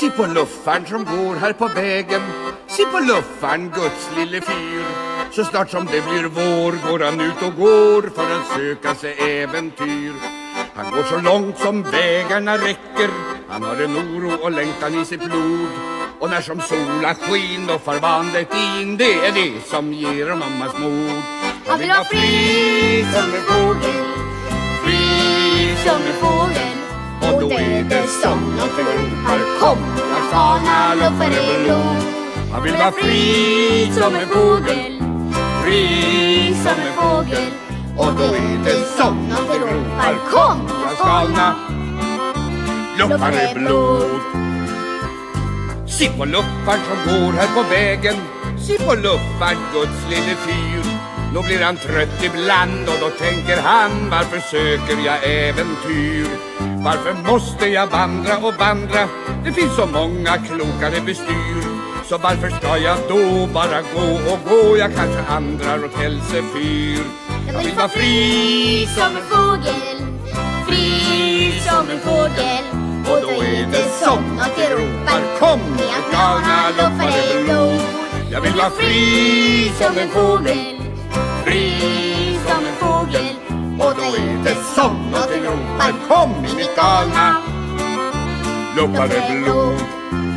Se på luffaren som går här på vägen. Se på luffaren, Guds lille fyr. Så snart som det blir vår går han ut och går för att söka sig äventyr. Han går så långt som vägarna räcker. Han har en oro och längtan i sitt blod. Och när som sola skin och farvandet in, det är det som ger mammas mod. Han vill vara fri som en fågel, fri som en fågel. Och då är det som någon ropar, kom, jag skana luffar i blod. Han vill vara fri som en fågel, fri som en fågel. Och då är det som någon ropar, kom, jag skana luffar i blod. Se på luffaren som går här på vägen. Se på luffaren, Guds lille fyr. Då blir han trött ibland och då tänker han, varför söker jag äventyr? Varför måste jag vandra och vandra? Det finns så många klokare bestyr. Så varför ska jag då bara gå och gå? Jag kanske andrar åt hälsefyr. Jag vill vara fri som en fågel, fri som en fågel. Och då är det som något jag ropar, kom, jag skana luffar i blod. Jag vill vara fri som en fågel, fri som en fågel. och då är det som något jag ropar, kom i mitt galna luffar i blod.